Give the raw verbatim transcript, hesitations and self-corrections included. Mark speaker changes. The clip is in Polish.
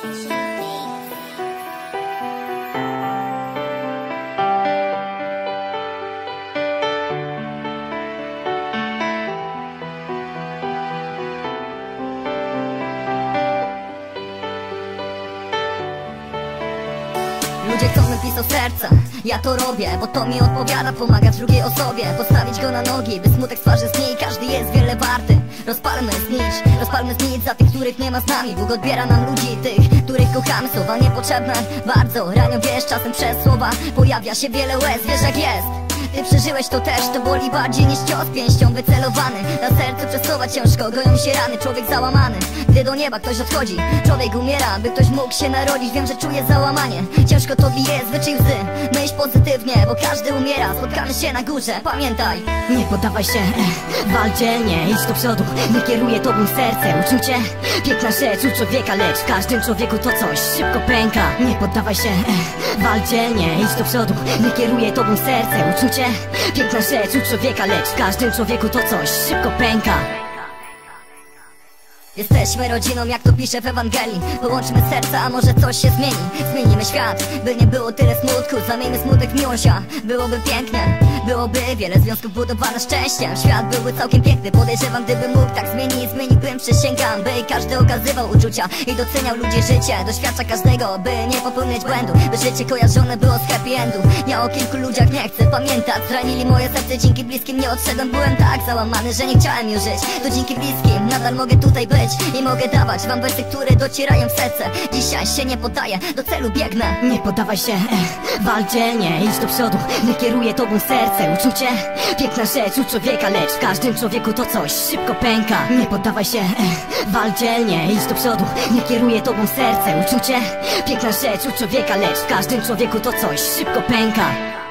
Speaker 1: Ludzie chcą bym pisał serca, ja to robię, bo to mi odpowiada. Pomagać drugiej osobie, postawić go na nogi, by smutek z twarzy znikł. Każdy jest wiele warty. Rozpalmy znicz, rozpalmy znicz za tych, których nie ma z nami. Bóg odbiera nam ludzi, tych, których kochamy. Słowa niepotrzebne, bardzo ranią, wiesz, czasem przez słowa pojawia się wiele łez, wiesz jak jest. Ty przeżyłeś to też, to boli bardziej niż cios pięścią wycelowany. Na sercu przesuwa ciężko, goją się rany, człowiek załamany. Gdy do nieba ktoś odchodzi, człowiek umiera, by ktoś mógł się narodzić. Wiem, że czuję załamanie, ciężko to bije, zwyczaj łzy. Myśl pozytywnie, bo każdy umiera. Spotkamy się na górze, pamiętaj.
Speaker 2: Nie poddawaj się, wal dzielnie, idź do przodu. Nie kieruje tobą serce, uczucie. Piękna rzecz u człowieka, lecz w każdym człowieku to coś szybko pęka. Nie poddawaj się, wal dzielnie, idź do przodu. Nie kieruje tobą serce, uczucie. Piękna rzecz u człowieka, lecz w każdym człowieku to coś szybko pęka.
Speaker 1: Jesteśmy rodziną, jak to pisze w Ewangelii. Połączmy serca, a może coś się zmieni. Zmienimy świat, by nie było tyle smutku. Zamieńmy smutek w miłość, byłoby pięknie. Byłoby wiele związków budowane szczęściem. Świat byłby całkiem piękny, podejrzewam, gdybym mógł tak zmienić. Zmieniłbym, przysięgam, by każdy okazywał uczucia i doceniał ludzi życie. Doświadcza każdego, by nie popełniać błędu, by życie kojarzone było z happy endu. Ja o kilku ludziach nie chcę pamiętać. Zranili moje serce, dzięki bliskim nie odszedłem. Byłem tak załamany, że nie chciałem już żyć. To dzięki bliskim nadal mogę tutaj być i mogę dawać wam wersy, które docierają w serce. Dzisiaj się nie poddaję, do celu biegnę.
Speaker 2: Nie poddawaj się, wal dzielnie, idź do przodu. Nie kieruje tobą serce, uczucie. Piękna rzecz u człowieka, lecz w każdym człowieku to coś szybko pęka. Nie poddawaj się, wal dzielnie, idź do przodu. Nie kieruje tobą serce, uczucie. Piękna rzecz u człowieka, lecz w każdym człowieku to coś szybko pęka.